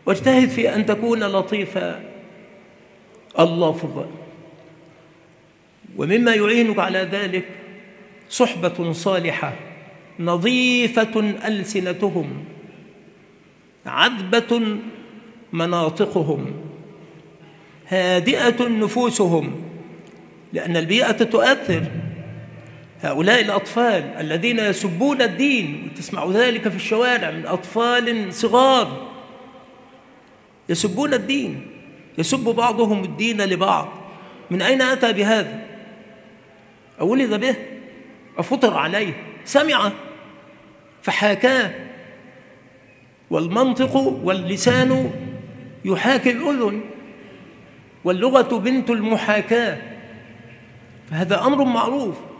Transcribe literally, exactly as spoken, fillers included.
واجتهد في أن تكون لطيف اللفظ. ومما يعينك على ذلك صحبة صالحة نظيفة ألسنتهم عذبة مناطقهم هادئة نفوسهم، لأن البيئة تؤثر. هؤلاء الأطفال الذين يسبون الدين، وتسمع ذلك في الشوارع من أطفال صغار يسبون الدين، يسب بعضهم الدين لبعض. من أين أتى بهذا؟ أولد به؟ أفطر عليه؟ سمع فحاكاه. والمنطق واللسان يحاكي الأذن، واللغة بنت المحاكاة، فهذا أمر معروف.